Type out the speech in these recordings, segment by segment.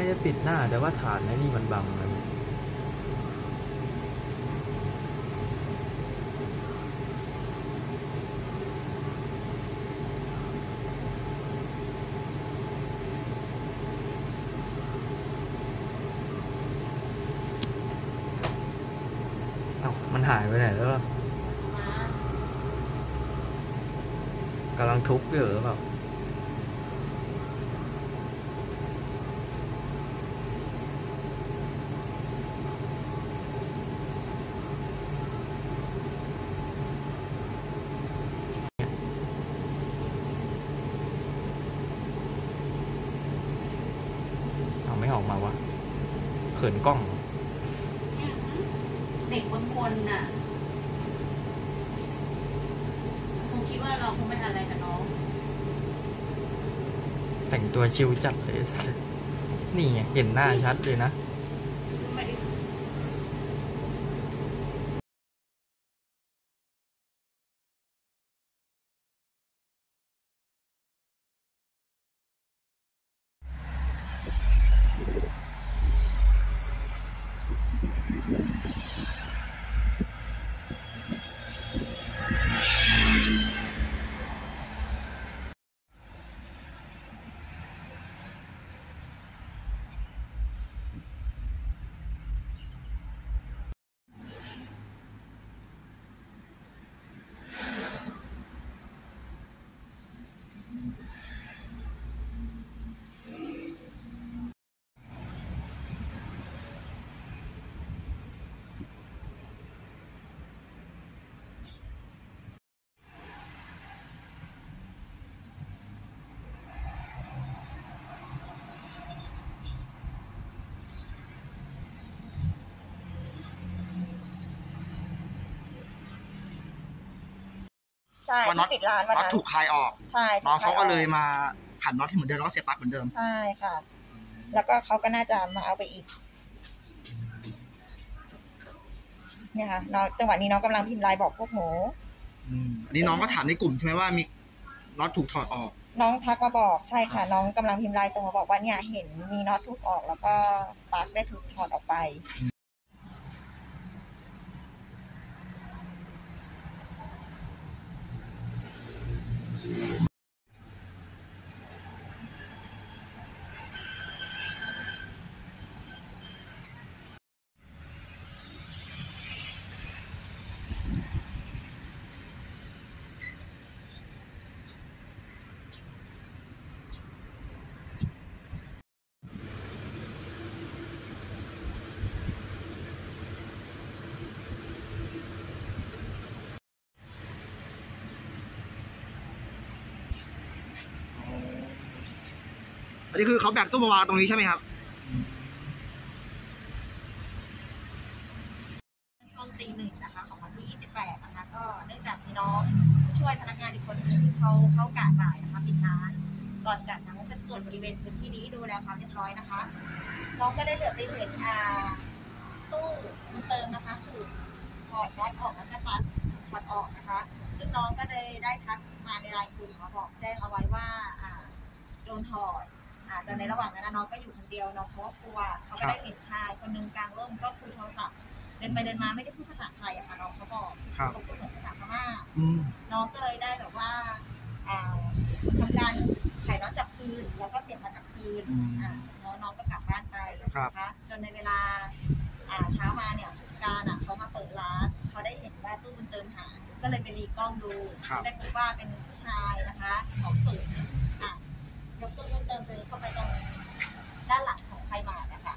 ได้ปิดหน้าแต่ว่าฐานไอ้นี่มันบังมันมันหายไปไหนแล้วกำลังทุบอยู่หรือเปล่าไม่ออกมาวะเขินกล้องเด็กบางคนน่ะคงคิดว่าเราคงไม่ทันอะไรกับน้องแต่งตัวชิวจัดเลยนี่ไงเห็นหน้าชัดเลยนะใช่ที่ปิดร้านวันนั้นถูกคลายออกใช่น้องเขาก็เลยมาขันน็อตที่เหมือนเดิมแล้วก็เสียบปลั๊กเหมือนเดิมใช่ค่ะแล้วก็เขาก็น่าจะมาเอาไปอีกเนี่ยค่ะน้องจังหวะนี้น้องกำลังพิมพ์ไลน์บอกพวกหนูอันนี้น้องก็ถามในกลุ่มใช่ไหมว่ามีน็อตถูกถอดออกน้องทักมาบอกใช่ค่ะน้องกำลังพิมพ์ไลน์ส่งมาบอกว่าเนี่ยเห็นมีน็อตถูกออกแล้วก็ปลั๊กได้ถูกถอดออกไปอันนี้คือเขาแบกตู้มาวางตรงนี้ใช่ไหมครับช่วงตี 1นะคะของวันที่28นะคะก็เนื่องจากมีน้องช่วยพนักงานอีกคนนึงเขากะบ่ายนะคะปิดร้านก่อนกะน้องจะตรวจบริเวณพื้นที่นี้ดูแลความเรียบร้อยนะคะน้องก็ได้เหลือไปเห็นตู้เติมนะคะคือถอดน็อตออกแล้วก็ตัดถอดออกนะคะซึ่งน้องก็ได้ทักมาในไลน์กลุ่มมาบอกแจ้งเอาไว้ว่าโดนถอดแต่ในระหว่างนั้นน้องก็อยู่คนเดียวน้องเขากลัวเขาก็ได้เห็นชายคนนึงกลางร่มก็คุยโทรศัพท์เดินไปเดินมาไม่ได้พูดภาษาไทยอะค่ะน้องเขาบอกเขาพูดเหมือนภาษาพม่าน้องก็เลยได้แบบว่าทำการไขน็อตจับคืนแล้วก็เสียบมาจับคืนน้องก็กลับบ้านไปนะคะจนในเวลาเช้ามาเนี่ยการเขามาเปิดร้านเขาได้เห็นว่าตู้บุญเติมหายก็เลยไปรีกล้องดูได้พบว่าเป็นผู้ชายนะคะของสูงยกตู้บุญเติมเดินเข้าไปตรงด้านหลังของไทยมาร์ทนะคะ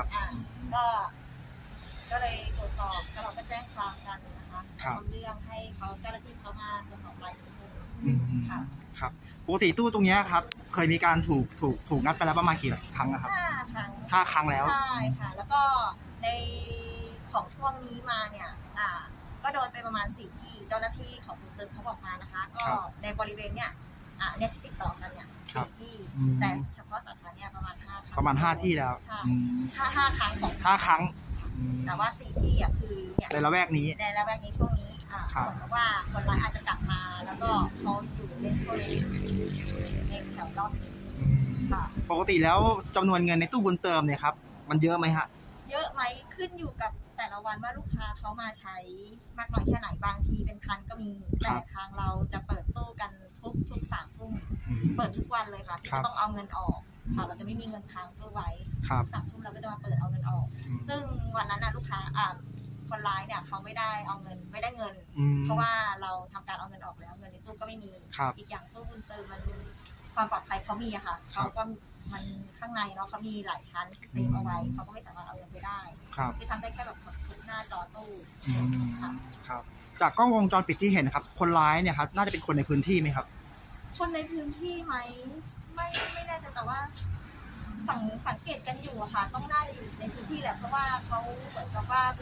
ก็เลยตรวจสอบแล้วเราก็แจ้งความกันนะคะทำเรื่องให้เขาเจ้าหน้าที่เขามาตรวจสอบรายละเอียดค่ะครับปกติตู้ตรงนี้ครับเคยมีการถูกงัดไปแล้วประมาณกี่ครั้งนะครับ5 ครั้งแล้วใช่ค่ะแล้วก็ในของช่วงนี้มาเนี่ยก็โดนไปประมาณ4ที่เจ้าหน้าที่ของบุญเติมเขาบอกมานะคะก็ในบริเวณเนี่ยเนี่ยที่ติดต่อกันเนี่ย4ที่แต่เฉพาะสาขาเนี่ยประมาณ 5 ที่แล้วใช่5 ครั้งของ 5 ครั้งแต่ว่า4ที่คือเนี่ยในละแวกนี้ช่วงนี้เหมือนกับว่าคนร้ายอาจจะกลับมาแล้วก็เขาอยู่เล่นโชว์ในแถวรอบนี้ค่ะปกติแล้วจำนวนเงินในตู้บุญเติมเนี่ยครับมันเยอะไหมฮะเยอะไหมขึ้นอยู่กับแต่ละวันว่าลูกค้าเขามาใช้มากน้อยแค่ไหนบางทีเป็นพันก็มีแต่ทางเราจะเปิดตู้กันทุก3 ทุ่มเปิดทุกวันเลยค่ะที่จะต้องเอาเงินออกค่ะเราจะไม่มีเงินค้างตู้ไว้3 ทุ่มเราก็จะมาเปิดเอาเงินออกซึ่งวันนั้นลูกค้าคนร้ายเนี่ยเขาไม่ได้เอาเงินไม่ได้เงินเพราะว่าเราทำการเอาเงินออกแล้วเงินในตู้ก็ไม่มีอีกอย่างตู้บุญเติมมันความปลอดภัยเขามีอะค่ะเขาก็มันข้างในเนาะเขามีหลายชั้นที่เซฟเอาไว้เขาก็ไม่สามารถเอาเงินไปได้คือทำได้แค่แบบทุกหน้าจอตู้ค่ะครับจากกล้องวงจรปิดที่เห็นนะครับคนร้ายเนี่ยครับน่าจะเป็นคนในพื้นที่ไหมครับคนในพื้นที่ไหมไม่แน่ใจแต่ว่าสังเกตกันอยู่อะค่ะต้องน่าจะอยู่ในพื้นที่แหละเพราะว่าเขาเหมือนกับว่า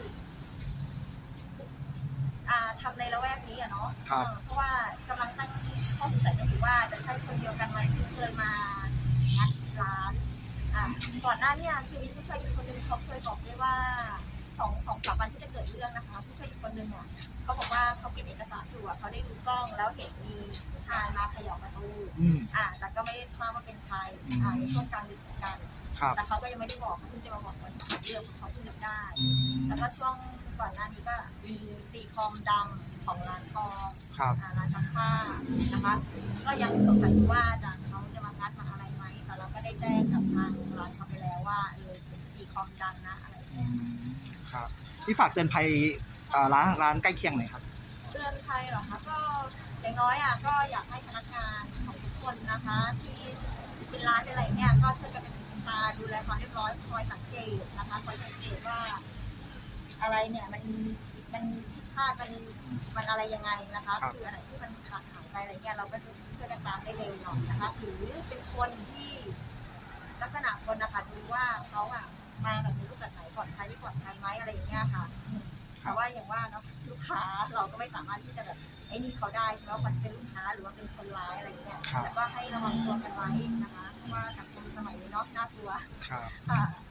ทำในละแวกนี้อะเนาะเพราะว่ากำลังตั้งข้อสงสัยกันอยู่ว่าจะใช่คนเดียวกันไหมที่เคยมางัดร้านก่อนหน้านี้คือมีผู้ชายอีกคนนึงเขาเคยบอกด้วยว่า2-3 วันที่จะเกิดเรื่องนะคะผู้ชายอีกคนนึงเขาบอกว่าเขาเก็บเอกสารอยู่เขาได้ดูกล้องแล้วเห็นมีผู้ชายมาเขย่าประตูแต่ก็ไม่ได้ทราบว่าเป็นใครในช่วงกลางดึกเหมือนกันแต่เขาก็ยังไม่ได้บอกเขาเพิ่งจะมาบอกวันเรื่องของเขาที่นึกได้แล้วก็ช่วงก่อนหน้านี้ก็มีซีคอมดำของร้านทองร้านซักผ้านะคะก็ยังสงสัยว่าเขาจะมางัดมาอะไรไหมแต่เราก็ได้แจ้งกับทางร้านเขาไปแล้วว่าเป็นซีคอมดังนะอะไรครับที่ฝากเตือนภัยร้านใกล้เคียงหน่อยครับเตือนภัยเหรอคะก็อย่างน้อยก็อยากให้พนักงานของทุกคนนะคะที่เป็นร้านอะไรเนี่ยก็ช่วยกันเป็นตาดูแลความเรียบร้อยคอยสังเกตนะคะคอยสังเกตว่าอะไรเนี่ยมันผิดพลาดมันอะไรยังไงนะคะคืออะไรที่มันขาดหายไปอะไรเงี้ยเราก็จะช่วยกันตามได้เร็วหน่อยนะคะหรือเป็นคนที่ลักษณะคนนะคะดูว่าเขามาแบบนี้รูปแบบไหนปลอดภัยไม่ปลอดภัยไหมอะไรอย่างเงี้ยค่ะแต่ว่าอย่างว่าเนาะลูกค้าเราก็ไม่สามารถที่จะแบบไอ้นี่เขาได้ใช่ไหมว่าเขาจะเป็นลูกค้าหรือว่าเป็นคนร้ายอะไรเงี้ยแต่ก็ให้ระวังตัวกันไว้นะคะเพราะว่าสังคมสมัยนี้เนาะน่ากลัวค่ะ